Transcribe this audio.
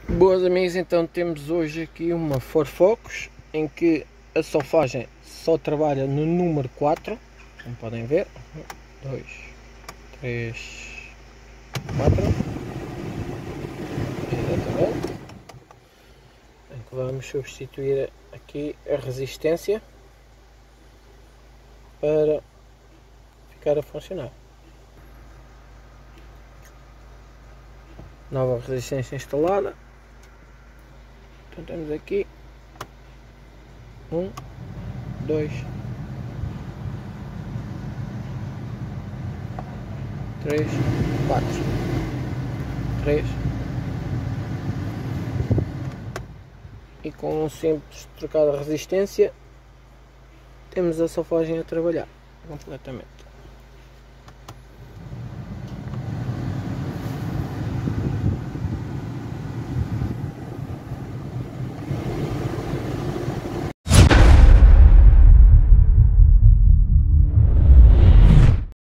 Boas amigos, então temos hoje aqui uma Ford Focus em que a solfagem só trabalha no número 4, como podem ver. 1, 2, 3, 4. Exatamente. Em que vamos substituir aqui a resistência para ficar a funcionar. Nova resistência instalada. Então temos aqui 1, 2, 3, 4. 3. E com um simples trocar a resistência temos a solfagem a trabalhar completamente.